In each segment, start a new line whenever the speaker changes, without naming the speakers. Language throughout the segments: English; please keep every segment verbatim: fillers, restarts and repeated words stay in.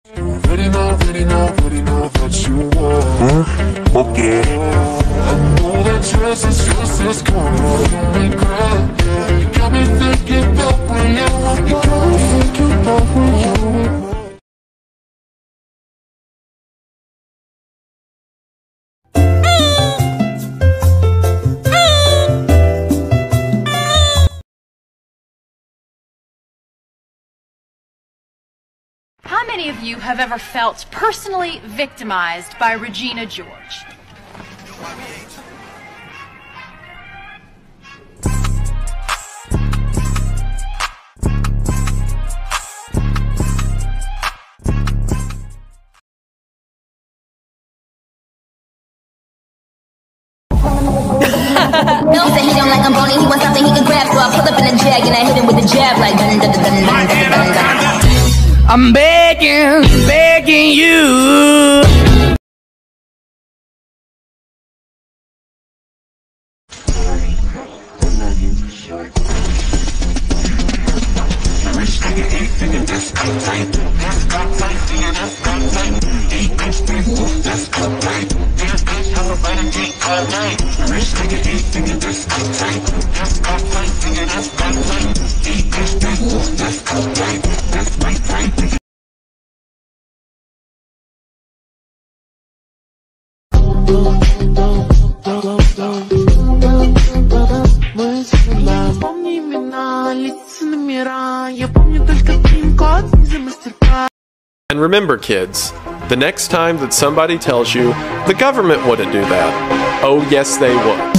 Already know, already know, already know that you want. Huh? Okay. I know that yours is yours is gone. You regret. You got me thinking about when you were. You got me thinking about when you were.
How many of you have ever felt personally victimized by Regina George?
Bill said he don't like I'm bony, he wants something he can grab, so I pull up in a jag and I hit him with a jab like dun dun dun dun dun dun dun dun. I'm begging, begging you.
And remember, kids, the next time that somebody tells you the government wouldn't do that, oh yes they would.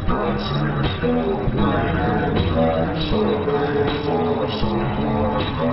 So